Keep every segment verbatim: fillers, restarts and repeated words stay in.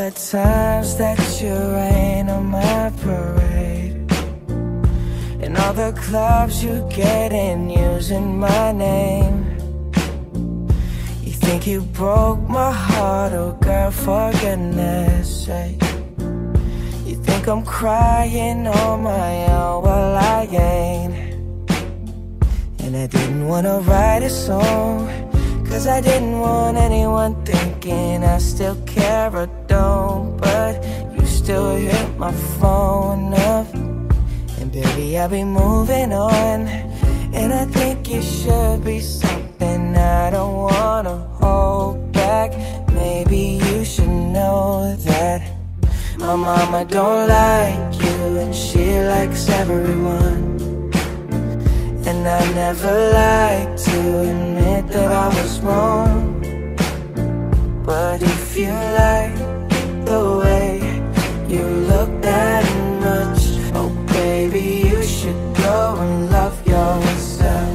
the times that you rain on my parade, and all the clubs you get in using my name. You think you broke my heart, oh girl, for goodness sake. You think I'm crying on my own, well I ain't. And I didn't wanna write a song, cause I didn't want anyone thinking I still care or don't. But you still hit my phone up, and baby I'll be moving on. And I think it should be something I don't wanna hold back. Maybe you should know that my mama don't like you, and she likes everyone. And I never like to admit that I was wrong, but if you like the way you look that much, oh baby, you should go and love yourself.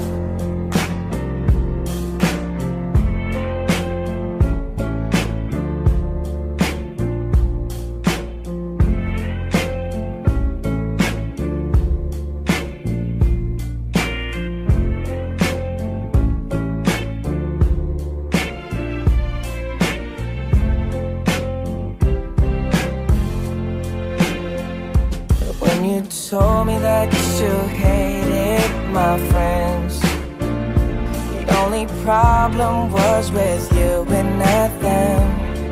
You told me that you hated my friends. The only problem was with you and not them.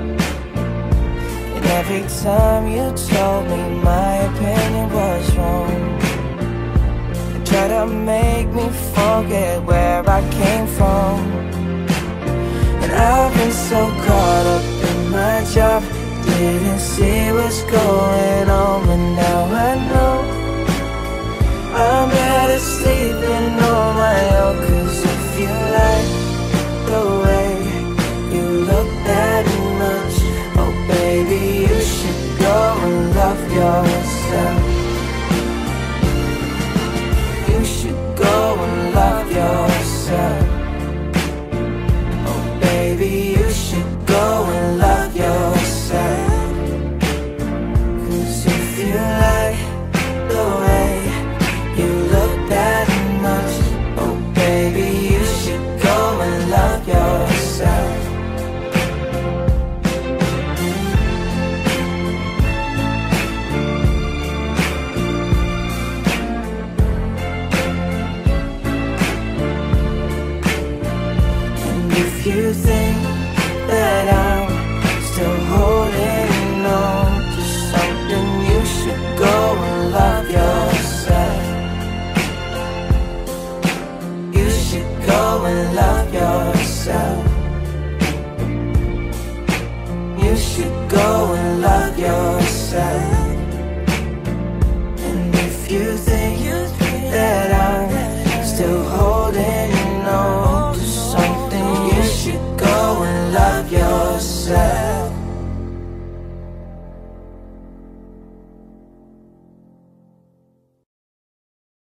And every time you told me my opinion was wrong, you tried to make me forget where I came from. And I've been so caught up in my job, didn't see what's going on, but now I know I'm better sleeping on my own. Cause if you like the way you look that much, oh baby, you should go and love yourself. You should go and love yourself. Oh baby, you should go and love yourself. Cause if you like the way you look that much, oh baby, you should go and love yourself. And if you think that I'm still holding on to something, you should go and love yourself. You should go and love